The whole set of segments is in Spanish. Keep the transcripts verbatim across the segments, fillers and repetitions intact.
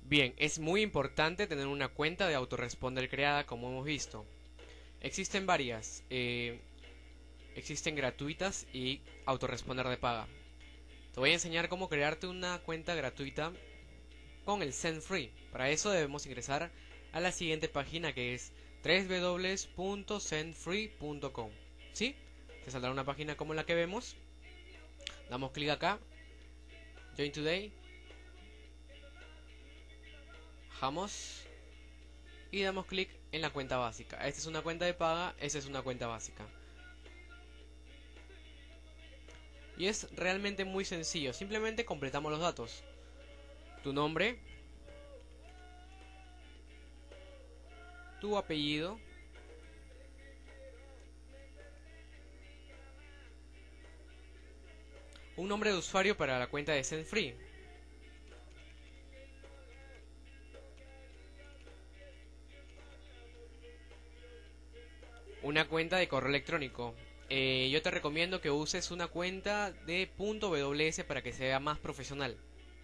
Bien, es muy importante tener una cuenta de autoresponder creada, como hemos visto. Existen varias, eh, existen gratuitas y autoresponder de paga. Te voy a enseñar cómo crearte una cuenta gratuita con el SendFree. Para eso debemos ingresar a la siguiente página, que es doble u doble u doble u punto sendfree punto com. ¿Sí? Te saldrá una página como la que vemos. Damos clic acá, Join Today, bajamos y damos clic en la cuenta básica. Esta es una cuenta de paga, esta es una cuenta básica. Y es realmente muy sencillo, simplemente completamos los datos. Tu nombre, tu apellido, un nombre de usuario para la cuenta de SendFree, una cuenta de correo electrónico. Eh, yo te recomiendo que uses una cuenta de .ws para que sea más profesional.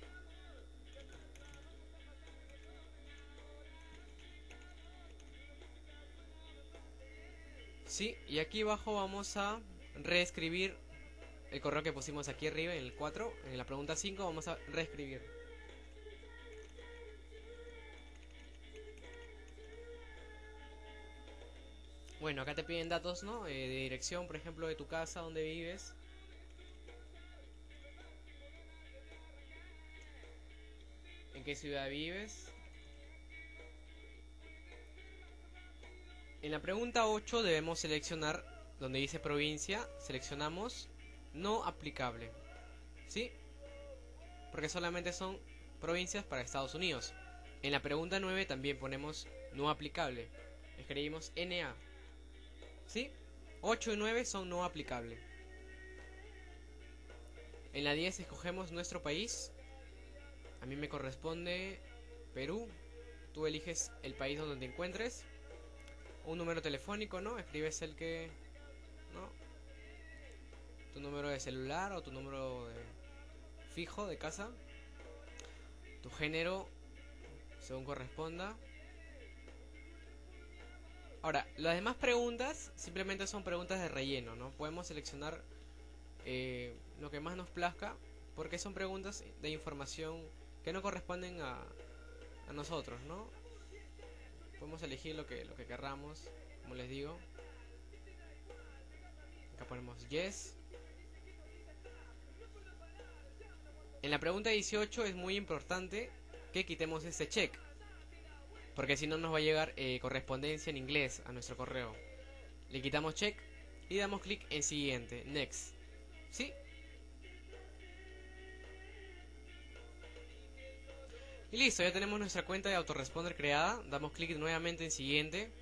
Sí, y aquí abajo vamos a reescribir el correo que pusimos aquí arriba en el cuatro, en la pregunta cinco vamos a reescribir. Bueno, acá te piden datos, ¿no? Eh, de dirección, por ejemplo, de tu casa, donde vives. En qué ciudad vives. En la pregunta ocho debemos seleccionar, donde dice provincia, seleccionamos no aplicable. ¿Sí? Porque solamente son provincias para Estados Unidos. En la pregunta nueve también ponemos no aplicable. Escribimos N A. ¿Sí? ocho y nueve son no aplicable. En la diez escogemos nuestro país. A mí me corresponde Perú. Tú eliges el país donde te encuentres. Un número telefónico, ¿no? Escribes el que... ¿no? Tu número de celular o tu número de fijo de casa. Tu género, según corresponda. Ahora, las demás preguntas simplemente son preguntas de relleno, ¿no? Podemos seleccionar eh, lo que más nos plazca, porque son preguntas de información que no corresponden a, a nosotros, ¿no? Podemos elegir lo que, lo que querramos, como les digo. Acá ponemos yes. En la pregunta dieciocho es muy importante que quitemos este check, porque si no nos va a llegar eh, correspondencia en inglés a nuestro correo. Le quitamos check y damos clic en siguiente, next. ¿Sí? Y listo, ya tenemos nuestra cuenta de autoresponder creada. Damos clic nuevamente en siguiente.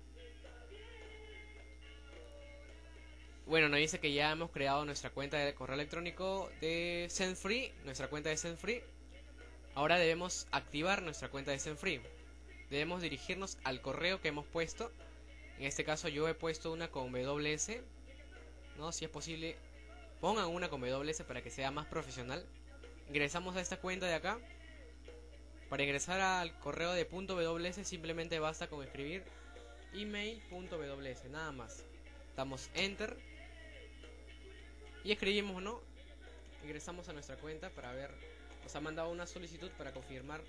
Bueno, nos dice que ya hemos creado nuestra cuenta de correo electrónico de SendFree, nuestra cuenta de SendFree. Ahora debemos activar nuestra cuenta de SendFree. Debemos dirigirnos al correo que hemos puesto. En este caso yo he puesto una con W S, ¿no? Si es posible, pongan una con W S para que sea más profesional. Ingresamos a esta cuenta de acá. Para ingresar al correo de .ws simplemente basta con escribir email.ws, nada más. Damos enter y escribimos, ¿no? Ingresamos a nuestra cuenta para ver. Nos ha mandado una solicitud para confirmar.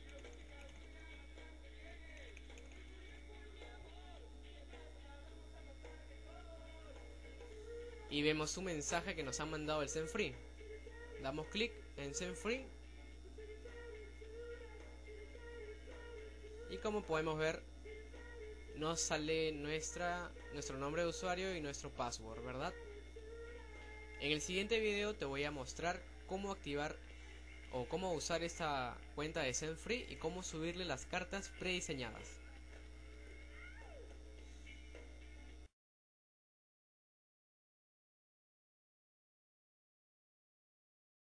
Y vemos un mensaje que nos ha mandado el SendFree. Damos clic en SendFree. Y como podemos ver, nos sale nuestra, nuestro nombre de usuario y nuestro password, ¿verdad? En el siguiente video te voy a mostrar cómo activar o cómo usar esta cuenta de SendFree y cómo subirle las cartas prediseñadas.